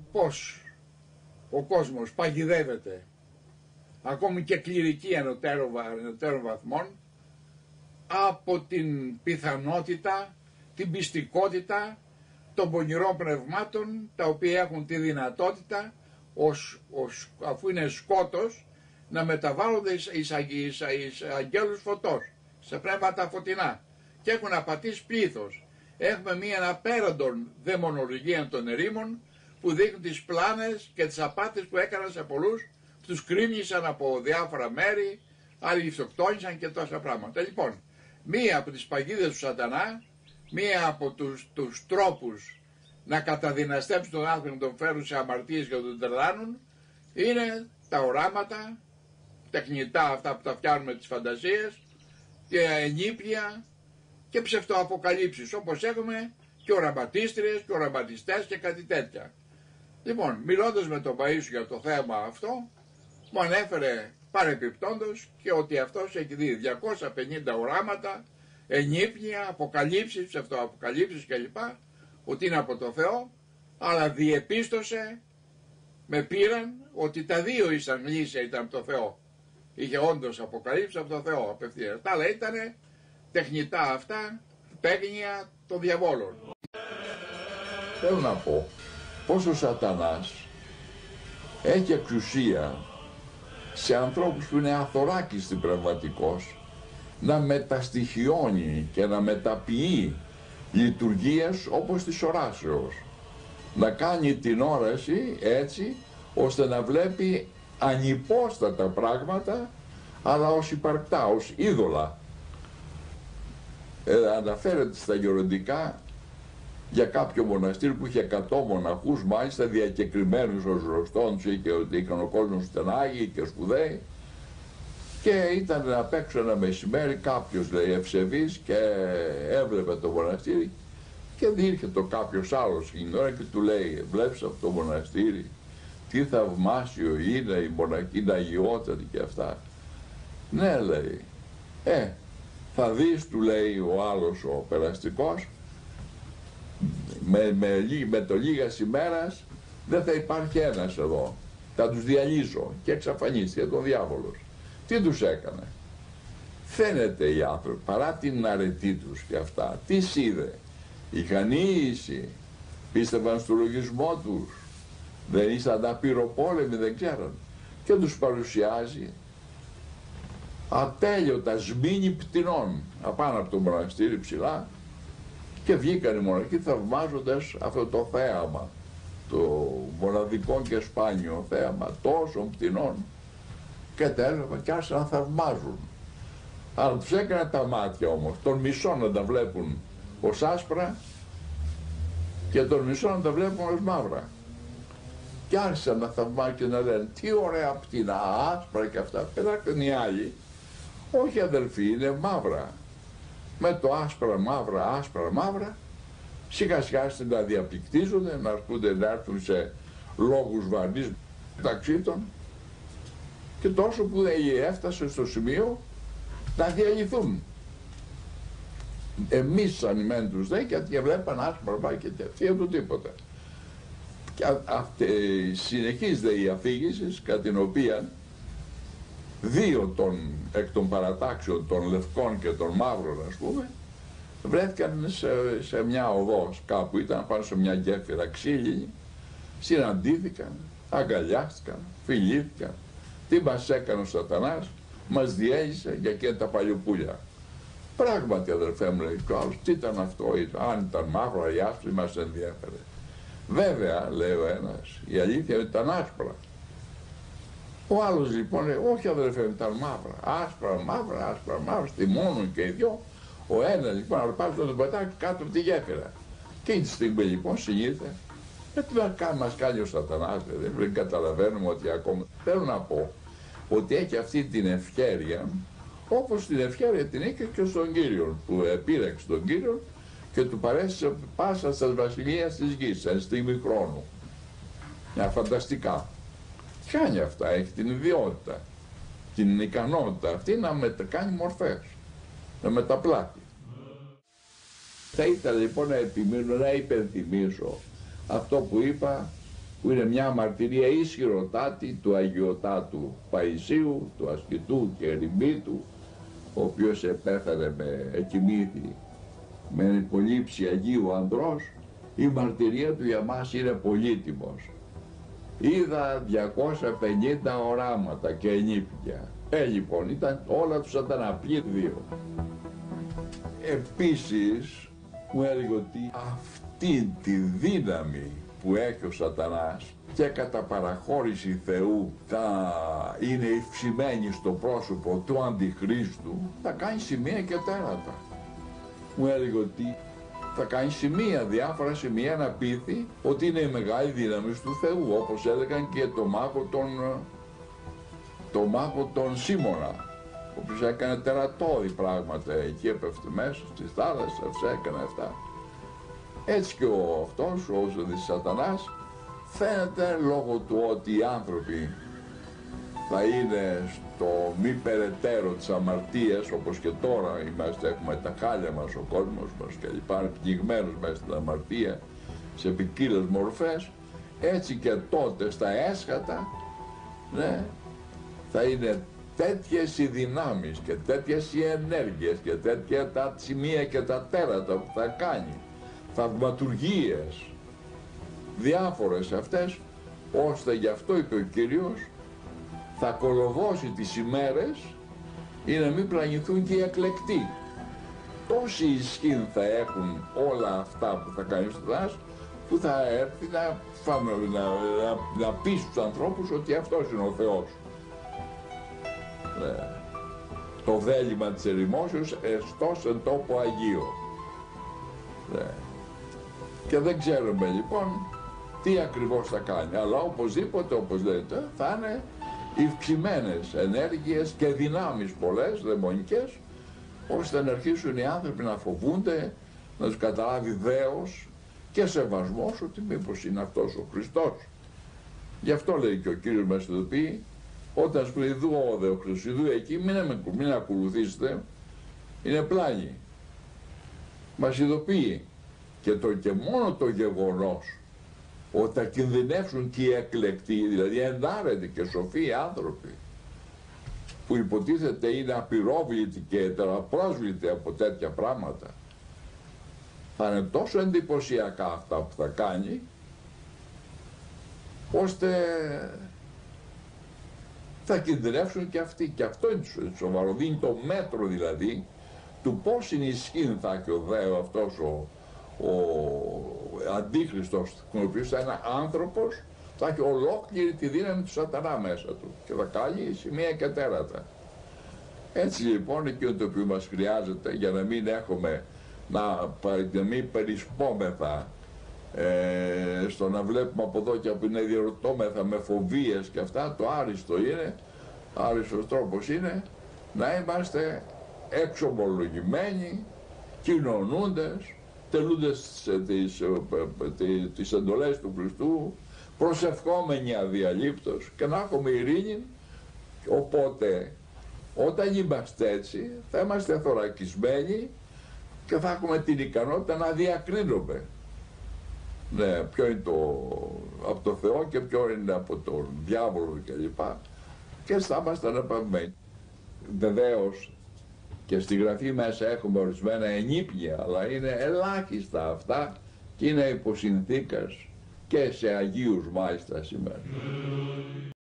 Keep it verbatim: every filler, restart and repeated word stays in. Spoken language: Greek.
πως ο κόσμος παγιδεύεται, ακόμη και κληρική ενωτέρων βαθμών, από την πιθανότητα, την πιστικότητα των πονηρών πνευμάτων, τα οποία έχουν τη δυνατότητα, ως, ως, αφού είναι σκότος, να μεταβάλλονται εις, εις, εις, εις αγγέλους φωτός, σε πνεύματα φωτεινά, και έχουν απατήσει πλήθος. Έχουμε μία απέραντον δαιμονολογία των ερήμων, που δείχνουν τις πλάνες και τις απάτες που έκαναν σε πολλούς, τους κρίμνησαν από διάφορα μέρη, άλλοι αυτοκτόνησαν και τόσα πράγματα. Λοιπόν, μία από τις παγίδες του σατανά, μία από τους, τους τρόπους να καταδυναστέψουν τον άνθρωπο, να τον φέρουν σε αμαρτίες και να τον τρελάνουν, είναι τα οράματα, τεχνητά αυτά που τα φτιάχνουμε τις φαντασίες, και ενίπια και ψευτοαποκαλύψεις, όπως έχουμε και οραματίστριες και οραματιστές και κάτι τέτοια. Λοιπόν, μιλώντας με τον Παΐσιο για το θέμα αυτό, μου ανέφερε παρεπιπτόντος και ότι αυτός έχει δει διακόσια πενήντα οράματα, ενίπνια, αποκαλύψεις, ψευτοαποκαλύψεις κλπ. Ότι είναι από το Θεό, αλλά διεπίστωσε, με πήραν, ότι τα δύο ήσαν λύσια ήταν από το Θεό. Είχε όντως αποκαλύψει από το Θεό απευθείας. Τα άλλα ήταν τεχνητά αυτά, παίγνια των διαβόλων. Θέλω να πω πως ο σατανάς έχει εξουσία σε ανθρώπους που είναι αθωράκιστοι πνευματικώς να μεταστοιχιώνει και να μεταποιεί λειτουργίες όπως της οράσεως. Να κάνει την όραση έτσι ώστε να βλέπει ανυπόστατα πράγματα, αλλά ως υπαρκτά, ως είδωλα. Ε, αναφέρεται στα γεροντικά για κάποιο μοναστήρι που είχε εκατό μοναχούς, μάλιστα διακεκριμένους ως ρωστών, και ότι ήταν ο κόσμος ήταν άγιοι και σπουδαίοι, και ήταν απ' έξω ένα μεσημέρι κάποιος, λέει, ευσεβής, και έβλεπε το μοναστήρι και διήρχε το κάποιος άλλος την ώρα και του λέει: βλέπεις αυτό το μοναστήρι, τι θαυμάσιο είναι, η μοναχή είναι αγιότατη και αυτά. Ναι, λέει. Ε, θα δεις, του λέει ο άλλος ο περαστικός, με, με, με το λίγας ημέρας δεν θα υπάρχει ένας εδώ, θα τους διαλύσω. Και εξαφανίστηκε τον διάβολος. Τι τους έκανε? Φαίνεται οι άνθρωποι, παρά την αρετή τους και αυτά, τι είδε? Είχαν ίηση, πίστευαν στο λογισμό τους, δεν ήσαν απειροπόλεμοι, δεν ξέραν, και τους παρουσιάζει ατέλειωτα σμήνη πτηνών απάνω από το μοναστήρι ψηλά, και βγήκαν οι μοναχοί θαυμάζοντας αυτό το θέαμα, το μοναδικό και σπάνιο θέαμα τόσων πτηνών, και τα έλεγαν και άρχισαν να θαυμάζουν. Αλλά τους έκανε τα μάτια όμως, τον μισό να τα βλέπουν ως άσπρα και τον μισό να τα βλέπουν ως μαύρα. Και άρχισαν να θαυμάζουν και να λένε τι ωραία πτηνά, άσπρα και αυτά. Πετάχτηκαν οι άλλοι, όχι αδελφοί, είναι μαύρα. Με το άσπρα μαύρα, άσπρα μαύρα, σιγά σιγά να διαπληκτίζονται, να έρχονται να έρθουν σε λόγους βαρνείς μεταξύ των, και τόσο που έφτασε στο σημείο να διαλυθούν. Εμείς σαν ημέν τους δε, και βλέπαν άσπρα πάει και τέτοια του τίποτα. Και αυτή, συνεχίζεται η αφήγηση, κατά την οποία δύο των, εκ των παρατάξεων των λευκών και των μαύρων, ας πούμε, βρέθηκαν σε, σε μια οδό κάπου, ήταν πάνω σε μια γέφυρα ξύλινη, συναντήθηκαν, αγκαλιάστηκαν, φιλήθηκαν. Τι μας έκανε ο σατανάς? Μας διέλυσε για εκείνα τα παλιοπούλια. Πράγματι, αδερφέ μου, λέει ο άλλος, τι ήταν αυτό? Αν ήταν μαύρο ή άσπρο, μας ενδιέφερε. Βέβαια, λέει ο ένας, η αλήθεια ήταν άσπρα. Ο άλλος λοιπόν λέει, όχι αδερφέ, ήταν μαύρα, άσπρα, μαύρα, άσπρα, μαύρα, θυμώνουν και οι δυο. Ο ένας λοιπόν αρπάζει τον πατάκι κάτω από τη γέφυρα. Και η στιγμή λοιπόν συνήθω, ε, τι να κάνει, μας κάνει ο σατανάς, δεν, δεν καταλαβαίνουμε ότι ακόμα. Θέλω να πω ότι έχει αυτή την ευχέρεια, όπως την ευχέρεια την είχε και στον Κύριο, που επήρεξε τον Κύριο και του παρέστησε πάσα στα βασιλεία της γης, εν στιγμή χρόνου. Μια φανταστικά. Κάνει αυτά, έχει την ιδιότητα, την ικανότητα αυτή να μετακάνει μορφές, να μεταπλάθει. Θα ήθελα λοιπόν να επιμείνω, να υπενθυμίσω αυτό που είπα που είναι μια μαρτυρία ισχυροτάτη του Αγιοτάτου Παϊσίου, του ασκητού και ερημίτου, ο οποίος επέθανε με εκοιμήθη με υπολείψη Αγίου Ανδρός. Η μαρτυρία του για μας είναι πολύτιμος. Είδα διακόσια πενήντα οράματα και ενήπια. Ε, λοιπόν, ήταν όλα του σατανά, ποιοι δύο. Επίσης, μου έλεγε ότι αυτή τη δύναμη που έχει ο σατανάς και κατά παραχώρηση Θεού θα είναι υψημένη στο πρόσωπο του Αντιχρίστου, θα κάνει σημεία και τέρατα. Μου έλεγε ότι θα κάνει σημεία, διάφορα σημεία να πείθει ότι είναι η μεγάλη δύναμη του Θεού, όπως έλεγαν και το μάγο τον, το μάγο τον Σίμωνα, ο οποίος έκανε τερατώδη πράγματα, εκεί έπεφτε μέσα στη θάλασσα, έκανε αυτά. Έτσι και ο αυτός, ο Σατανάς, φαίνεται λόγω του ότι οι άνθρωποι θα είναι στο μη περαιτέρω της αμαρτίας, όπως και τώρα είμαστε, έχουμε τα χάλια μας, ο κόσμος μας και λοιπά, είναι πνιγμένος μέσα στην αμαρτία, σε ποικίλες μορφές, έτσι και τότε στα έσχατα, ναι, θα είναι τέτοιες οι δυνάμεις και τέτοιες οι ενέργειες και τέτοια τα σημεία και τα τέρατα που θα κάνει, θαυματουργίες, διάφορες αυτές, ώστε γι' αυτό είπε ο Κύριος, θα κολοδώσει τις ημέρες ή να μην πλανηθούν και οι εκλεκτοί. Τόση ισχύ θα έχουν όλα αυτά που θα κάνει ο Σατανάς, που θα έρθει να, φάμε, να, να, να πει στους ανθρώπους ότι αυτός είναι ο Θεός. Ναι. Το δέλημα της ερημόσεως εστός εν τόπο Αγίο. Ναι. Και δεν ξέρουμε λοιπόν τι ακριβώς θα κάνει, αλλά οπωσδήποτε, όπως λέτε, θα είναι ευξημένες ενέργειες και δυνάμεις πολλές, δαιμονικές, ώστε να αρχίσουν οι άνθρωποι να φοβούνται, να τους καταλάβει δέος και σεβασμός ότι μήπως είναι αυτός ο Χριστός. Γι' αυτό λέει και ο Κύριος μας ειδοποιεί, όταν σου ειδού όδε ο Χριστός, ειδού εκεί, μην, μην ακολουθήσετε, είναι πλάγι. Μας ειδοποιεί και το και μόνο το γεγονός ότι θα κινδυνεύσουν και οι εκλεκτοί, δηλαδή ενάρετοι και σοφοί άνθρωποι, που υποτίθεται είναι απειρόβλητοι και τεραπρόσβλητοι από τέτοια πράγματα, θα είναι τόσο εντυπωσιακά αυτά που θα κάνει, ώστε θα κινδυνεύσουν και αυτοί. Και αυτό είναι σοβαρό, δίνει το μέτρο δηλαδή του πώς ενισχύει θα έχει ο δέο αυτός ο ο Αντίχριστος, ο οποίος θα είναι άνθρωπος, θα έχει ολόκληρη τη δύναμη του Σατανά μέσα του και θα κάνει σημεία και τέρατα. Έτσι λοιπόν εκείνο το οποίο μας χρειάζεται για να μην έχουμε, να, να μην περισπόμεθα ε, στο να βλέπουμε από εδώ και από είναι διερωτώμεθα με φοβίες και αυτά, το άριστο είναι, άριστος τρόπος είναι να είμαστε εξομολογημένοι, κοινωνούντες, τελούντες τις, τις, τις εντολές του Χριστού, προσευχόμενοι αδιαλείπτως και να έχουμε ειρήνη. Οπότε όταν είμαστε έτσι θα είμαστε θωρακισμένοι και θα έχουμε την ικανότητα να διακρίνουμε, ναι, ποιο είναι το, από το Θεό και ποιο είναι από τον διάβολο κλπ. Και θα είμαστε αναπαυμένοι. Βεβαίως και στη Γραφή μέσα έχουμε ορισμένα ενίπια, αλλά είναι ελάχιστα αυτά και είναι υποσυνθήκας και σε Αγίους μάλιστα σήμερα.